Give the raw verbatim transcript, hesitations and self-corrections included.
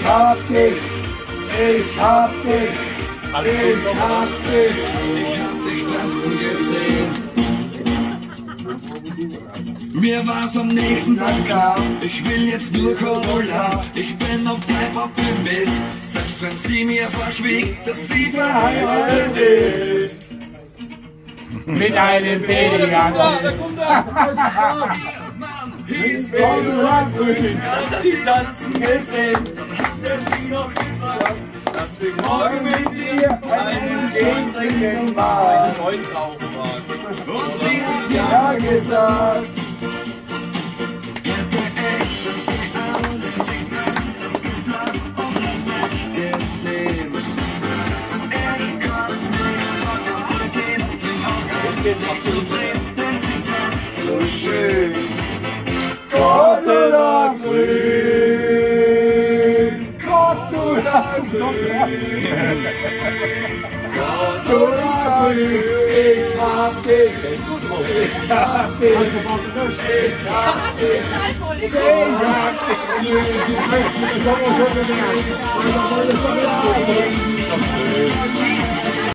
hab dich, ich hab dich, ich hab dich, ich hab dich tanzen gesehen. Mir war's am nächsten Tag klar, ich will jetzt nur Corolla. Ich bin und bleib Optimist, selbst wenn sie mir verschwieg, dass sie verheiratet ist. Mit einem Babygang. Da kommt er! Mann, hieß Cordula Grün, hat sie tanzen gesehen. Dann hat er sie noch gefragt, dass sie morgen mit dir einen Gin trinken mag. Und sie hat ja gesagt. So schön. Cordula Grün, Cordula Grün, Cordula Grün, ich hab dich, ich hab dich, ich hab dich, ich hab dich.